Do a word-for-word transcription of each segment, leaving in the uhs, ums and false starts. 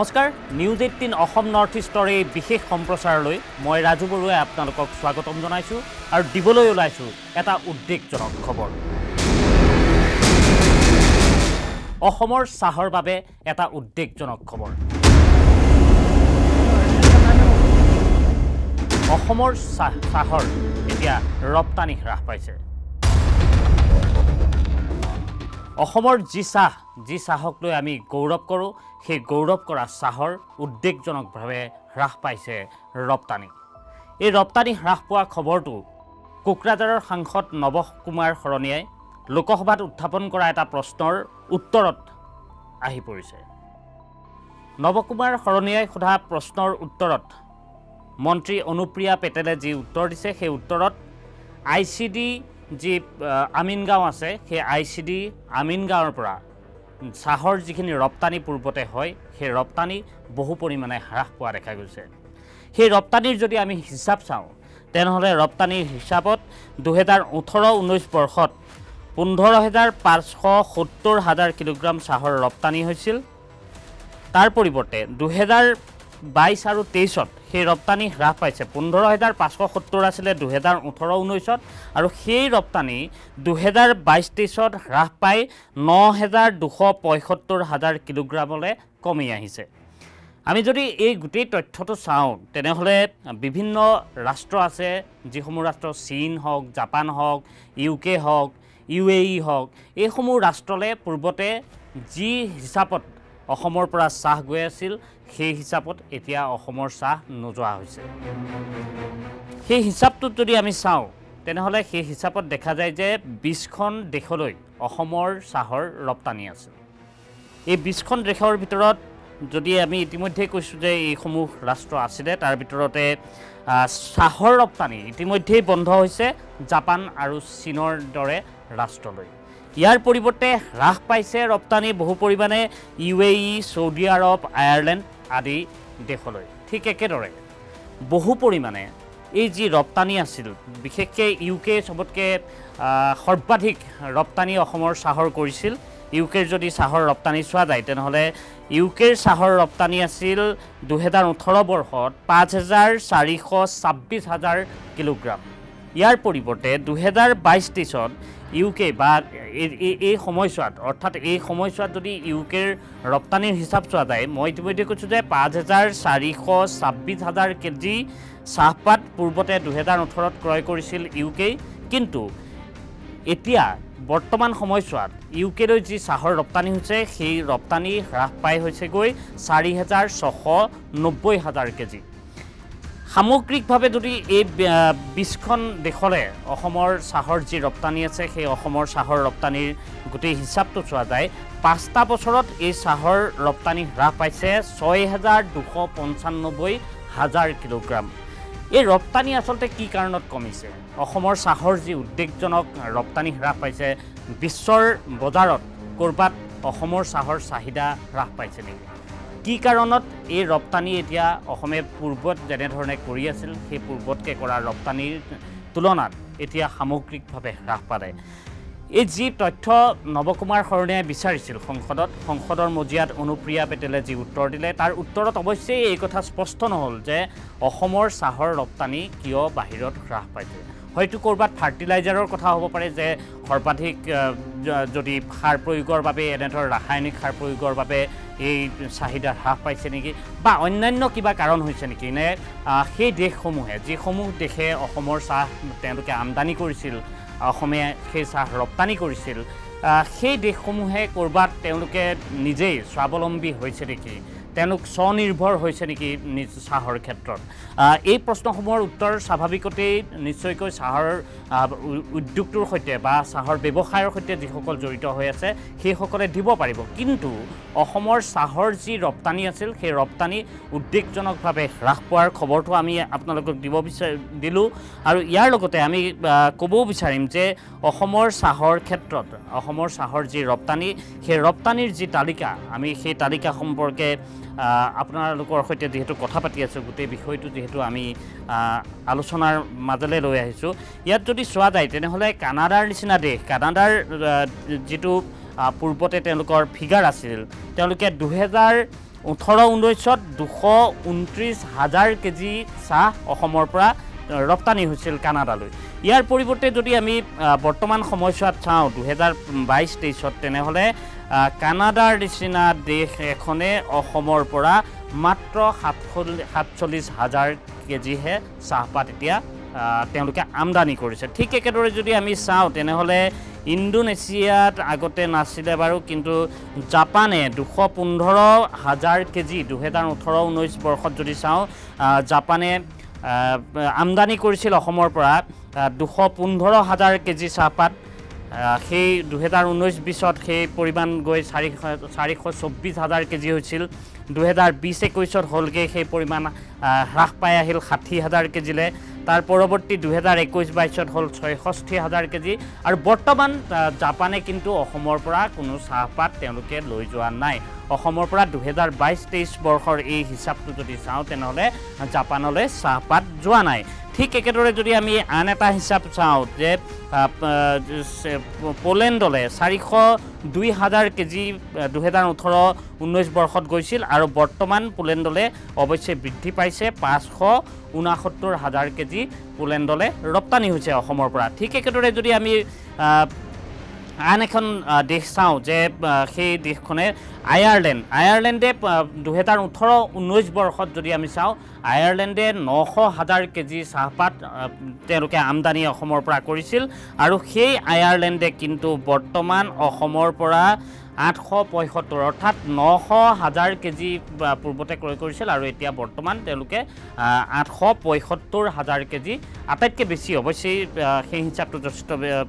নমস্কাৰ news eighteen Assam north ইষ্টৰ এই বিশেষ সম্প্ৰচাৰলৈ মই ৰাজু বৰুৱাই আপোনালোকক স্বাগতম জনাইছো আৰু দিবলৈ ওলাইছো এটা উদ্বেগজনক খবৰ অসমৰ চাহৰ বাবে এটা উদ্বেগজনক খবৰ অসমৰ চাহৰ এতিয়া ৰপ্তানি হ্ৰাস পাইছে অসমৰ যি চাহ যি চাহক লৈ আমি গৌৰৱ কৰোঁ সেই গৌৰৱ কৰা চাহৰ উদ্বেগজনকভাৱে হ্ৰাস পাইছে ৰপ্তানি এই ৰপ্তানি হ্ৰাস পোৱা খবৰটো কোকৰাঝাৰৰ সাংসদ নৱ কুমাৰ শৰণীয়াই লোকসভাত উত্থাপন কৰা এটা প্ৰশ্নৰ উত্তৰত আহি পৰিছে নৱ কুমাৰ শৰণীয়াই সোধা প্ৰশ্নৰ উত্তৰত মন্ত্ৰী অনুপ্ৰিয়া পেটেলে যি উত্তৰ দিছে সেই উত্তৰত আই চি ডি যি আমিনগাঁও আছে সেই আই চি ডি আমিনগাঁৱৰ পৰা চাহৰ যিখিনি ৰপ্তানি পূৰ্বতে হয় সেই ৰপ্তানি বহু পৰিমাণে হ্ৰাস পোৱা দেখা গৈছে সেই ৰপ্তানিৰ যদি আমি হিচাপ চাওঁ তেনেহ'লে ৰপ্তানিৰ হিচাপত দুহেজাৰ ওঠৰ ঊনৈছ বৰ্ষত পোন্ধৰ হাজাৰ পাঁচশ সত্তৰ হাজাৰ কিলোগ্ৰাম চাহৰ ৰপ্তানি হৈছিল তাৰ পৰিৱৰ্তে দুহেজাৰ বাইছ আৰু তেইছত সেই ৰপ্তানি হ্ৰাস পাইছে পোন্ধৰ হাজাৰ পাঁচশ সত্তৰ আছিলে দুহেজাৰ ওঠৰ ঊনৈছত আৰু সেই ৰপ্তানি দুহেজাৰ বাইছ তেইছত হ্ৰাস পাই ন হাজাৰ দুশ পঁয়সত্তৰ হাজাৰ কিলোগ্ৰামলৈ কমি আহিছে আমি যদি এই গোটেই তথ্যটো চাওঁ তেনেহ'লে বিভিন্ন ৰাষ্ট্ৰ আছে যিসমূহ ৰাষ্ট্ৰ চীন হওক জাপান হওক ইউ কে হওক ইউ এ ই হওক এইসমূহ ৰাষ্ট্ৰলৈ পূৰ্বতে যি হিচাপত অসমৰ পৰা চাহ গৈ আছিল সেই হিচাপত এতিয়া অসমৰ চাহ নোযোৱা হৈছে সেই হিচাপটোত যদি আমি চাওঁ তেনেহ'লে সেই হিচাপত দেখা যায় যে বিছখন দেশলৈ অসমৰ চাহৰ ৰপ্তানি আছে এই বিছখন দেশৰ ভিতৰত যদি আমি ইতিমধ্যে কৈছোঁ যে এইসমূহ ৰাষ্ট্ৰ আছিলে তাৰ ভিতৰতে চাহৰ ৰপ্তানি ইতিমধ্যেই বন্ধ হৈছে জাপান আৰু চীনৰ দৰে ৰাষ্ট্ৰলৈ ইয়াৰ পৰিৱৰ্তে হ্ৰাস পাইছে ৰপ্তানি বহু পৰিমাণে ইউ এ ই চৌদি আৰৱ আয়াৰলেণ্ড আদি দেশলৈ ঠিক একেদৰে বহু পৰিমাণে এই যি ৰপ্তানি আছিল বিশেষকৈ ইউ কে চবতকৈ সৰ্বাধিক ৰপ্তানি অসমৰ চাহৰ কৰিছিল ইউ কেৰ যদি চাহৰ ৰপ্তানি চোৱা যায় তেনেহ'লে ইউ কেৰ চাহৰ ৰপ্তানি আছিল দুহেজাৰ ওঠৰ বৰ্ষত পাঁচ হাজাৰ চাৰিশ ছাব্বিছ হাজাৰ কিলোগ্ৰাম ইয়াৰ পৰিৱৰ্তে দুহেজাৰ বাইছ তেইছত ইউ কে বা এই সময়ছোৱাত অৰ্থাৎ এই সময়ছোৱাত যদি ইউ কেৰ ৰপ্তানিৰ হিচাপ চোৱা যায় মই ইতিমধ্যে কৈছোঁ যে পাঁচ হাজাৰ চাৰিশ ছাব্বিছ হাজাৰ কেজি চাহপাত পূৰ্বতে দুহেজাৰ ওঠৰত ক্ৰয় কৰিছিল ইউ কে কিন্তু এতিয়া বৰ্তমান সময়ছোৱাত ইউ কেলৈ যি চাহৰ ৰপ্তানি হৈছে সেই ৰপ্তানি হ্ৰাস পাই হৈছেগৈ চাৰি হাজাৰ ছশ নব্বৈ হাজাৰ কেজি সামগ্ৰিকভাৱে যদি এই বিছখন দেশলৈ অসমৰ চাহৰ যি ৰপ্তানি আছে সেই অসমৰ চাহৰ ৰপ্তানিৰ গোটেই হিচাপটো চোৱা যায় পাঁচটা বছৰত এই চাহৰ ৰপ্তানি হ্ৰাস পাইছে ছয় হাজাৰ দুশ পঞ্চান্নব্বৈ হাজাৰ কিলোগ্ৰাম এই ৰপ্তানি আচলতে কি কাৰণত কমিছে অসমৰ চাহৰ যি উদ্বেগজনক ৰপ্তানি হ্ৰাস পাইছে বিশ্বৰ বজাৰত ক'ৰবাত অসমৰ চাহৰ চাহিদা হ্ৰাস পাইছে নেকি কি কাৰণত এই ৰপ্তানি এতিয়া অসমে পূৰ্বত যেনেধৰণে কৰি আছিল সেই পূৰ্বতকৈ কৰা ৰপ্তানিৰ তুলনাত এতিয়া সামগ্ৰিকভাৱে হ্ৰাস পালে এই যি তথ্য নৱ কুমাৰ শৰণীয়াই বিচাৰিছিল সংসদত সংসদৰ মজিয়াত অনুপ্ৰিয়া পেটেলে যি উত্তৰ দিলে তাৰ উত্তৰত অৱশ্যেই এই কথা স্পষ্ট নহ'ল যে অসমৰ চাহৰ ৰপ্তানি কিয় বাহিৰত হ্ৰাস পাইছে হয়তো ক'ৰবাত ফাৰ্টিলাইজাৰৰ কথা হ'ব পাৰে যে সৰ্বাধিক যদি সাৰ প্ৰয়োগৰ বাবে এনেধৰণৰ ৰাসায়নিক সাৰ প্ৰয়োগৰ বাবে এই চাহিদা হ্ৰাস পাইছে নেকি বা অন্যান্য কিবা কাৰণ হৈছে নেকি নে সেই দেশসমূহে যিসমূহ দেশে অসমৰ চাহ তেওঁলোকে আমদানি কৰিছিল অসমে সেই চাহ ৰপ্তানি কৰিছিল সেই দেশসমূহে ক'ৰবাত তেওঁলোকে নিজেই স্বাৱলম্বী হৈছে নেকি তেওঁলোক স্বনিৰ্ভৰ হৈছে নেকি নিজ চাহৰ ক্ষেত্ৰত এই প্ৰশ্নসমূহৰ উত্তৰ স্বাভাৱিকতেই নিশ্চয়কৈ চাহৰ উদ্যোগটোৰ সৈতে বা চাহৰ ব্যৱসায়ৰ সৈতে যিসকল জড়িত হৈ আছে সেইসকলে দিব পাৰিব কিন্তু অসমৰ চাহৰ যি ৰপ্তানি আছিল সেই ৰপ্তানি উদ্বেগজনকভাৱে হ্ৰাস পোৱাৰ খবৰটো আমি আপোনালোকক দিব বিচাৰি দিলোঁ আৰু ইয়াৰ লগতে আমি ক'বও বিচাৰিম যে অসমৰ চাহৰ ক্ষেত্ৰত অসমৰ চাহৰ যি ৰপ্তানি সেই ৰপ্তানিৰ যি তালিকা আমি সেই তালিকা সম্পৰ্কে আপোনালোকৰ সৈতে যেহেতু কথা পাতি আছোঁ গোটেই বিষয়টো যেহেতু আমি আলোচনাৰ মাজলৈ লৈ আহিছোঁ ইয়াত যদি চোৱা যায় তেনেহ'লে কানাডাৰ নিচিনা দেশ কানাডাৰ যিটো পূৰ্বতে তেওঁলোকৰ ফিগাৰ আছিল তেওঁলোকে দুহেজাৰ ওঠৰ ঊনৈছত দুশ ঊনত্ৰিছ হাজাৰ কেজি চাহ অসমৰ পৰা ৰপ্তানি হৈছিল কানাডালৈ ইয়াৰ পৰিৱৰ্তে যদি আমি বৰ্তমান সময়ছোৱাত চাওঁ দুহেজাৰ বাইছ তেইছত তেনেহ'লে কানাডাৰ নিচিনা দেশ এখনে অসমৰ পৰা মাত্ৰ সাতচল্লিছ হাজাৰ কেজিহে চাহপাত এতিয়া তেওঁলোকে আমদানি কৰিছে ঠিক একেদৰে যদি আমি চাওঁ তেনেহ'লে ইণ্ডোনেছিয়াত আগতে নাছিলে বাৰু কিন্তু জাপানে দুশ পোন্ধৰ হাজাৰ কেজি দুহেজাৰ ওঠৰ ঊনৈছ বৰ্ষত যদি চাওঁ জাপানে আমদানি কৰিছিল অসমৰ পৰা দুশ পোন্ধৰ হাজাৰ কেজি চাহপাত সেই দুহেজাৰ ঊনৈছ বিছত সেই পৰিমাণ গৈ চাৰিশ চাৰিশ চৌব্বিছ হাজাৰ কেজি হৈছিল দুহেজাৰ বিছ একৈছত হ'লগৈ সেই পৰিমাণ হ্ৰাস পাই আহিল ষাঠি হাজাৰ কেজিলৈ তাৰ পৰৱৰ্তী দুহেজাৰ একৈছ বাইছত হ'ল ছয়ষষ্ঠি হাজাৰ কেজি আৰু বৰ্তমান জাপানে কিন্তু অসমৰ পৰা কোনো চাহপাত তেওঁলোকে লৈ যোৱা নাই অসমৰ পৰা দুহেজাৰ বাইছ তেইছ বৰ্ষৰ এই হিচাপটো যদি চাওঁ তেনেহ'লে জাপানলৈ চাহপাত যোৱা নাই ঠিক একেদৰে যদি আমি আন এটা হিচাপ চাওঁ যে পোলেণ্ডলৈ চাৰিশ দুই হাজাৰ কেজি দুহেজাৰ ওঠৰ ঊনৈছ বৰ্ষত গৈছিল আৰু বৰ্তমান পোলেণ্ডলৈ অৱশ্যে বৃদ্ধি পাইছে পাঁচশ ঊনসত্তৰ হাজাৰ কেজি পোলেণ্ডলৈ ৰপ্তানি হৈছে অসমৰ পৰা ঠিক একেদৰে যদি আমি আন এখন দেশ চাওঁ যে সেই দেশখনে আয়াৰলেণ্ড আয়াৰলেণ্ডে দুহেজাৰ ওঠৰ ঊনৈছ বৰ্ষত যদি আমি চাওঁ আয়াৰলেণ্ডে নশ হাজাৰ কেজি চাহপাত তেওঁলোকে আমদানি অসমৰ পৰা কৰিছিল আৰু সেই আয়াৰলেণ্ডে কিন্তু বৰ্তমান অসমৰ পৰা আঠশ পঁয়সত্তৰ অৰ্থাৎ নশ হাজাৰ কেজি পূৰ্বতে ক্ৰয় কৰিছিল আৰু এতিয়া বৰ্তমান তেওঁলোকে আঠশ পঁয়সত্তৰ হাজাৰ কেজি আটাইতকৈ বেছি অৱশ্যে সেই হিচাপটো যথেষ্ট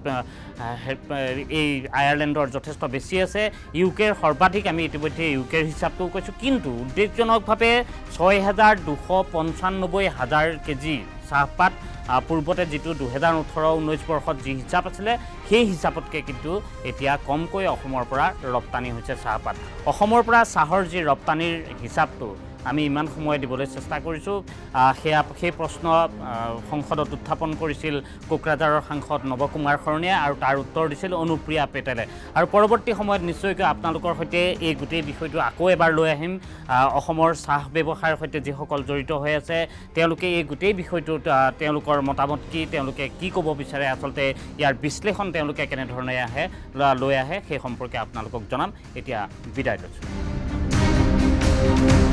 এই আয়াৰলেণ্ডৰ যথেষ্ট বেছি আছে ইউ কেৰ সৰ্বাধিক আমি ইতিমধ্যে ইউ কেৰ হিচাপটোও কৈছোঁ কিন্তু উদ্বেগজনকভাৱে ছয় হাজাৰ দুশ পঞ্চান্নব্বৈ হাজাৰ কেজি চাহপাত পূৰ্বতে যিটো দুহেজাৰ ওঠৰ ঊনৈছ বৰ্ষত যি হিচাপ আছিলে সেই হিচাপতকৈ কিন্তু এতিয়া কমকৈ অসমৰ পৰা ৰপ্তানি হৈছে চাহপাত অসমৰ পৰা চাহৰ যি ৰপ্তানিৰ হিচাপটো আমি ইমান সময় দিবলৈ চেষ্টা কৰিছোঁ সেয়া সেই প্ৰশ্ন সংসদত উত্থাপন কৰিছিল কোকৰাঝাৰৰ সাংসদ নৱকুমাৰ শৰণীয়াই আৰু তাৰ উত্তৰ দিছিল অনুপ্ৰিয়া পেটেলে আৰু পৰৱৰ্তী সময়ত নিশ্চয়কৈ আপোনালোকৰ সৈতে এই গোটেই বিষয়টো আকৌ এবাৰ লৈ আহিম অসমৰ চাহ ব্যৱসায়ৰ সৈতে যিসকল জড়িত হৈ আছে তেওঁলোকে এই গোটেই বিষয়টোত তেওঁলোকৰ মতামত কি তেওঁলোকে কি ক'ব বিচাৰে আচলতে ইয়াৰ বিশ্লেষণ তেওঁলোকে কেনেধৰণে আহে লৈ আহে সেই সম্পৰ্কে আপোনালোকক জনাম এতিয়া বিদায় লৈছোঁ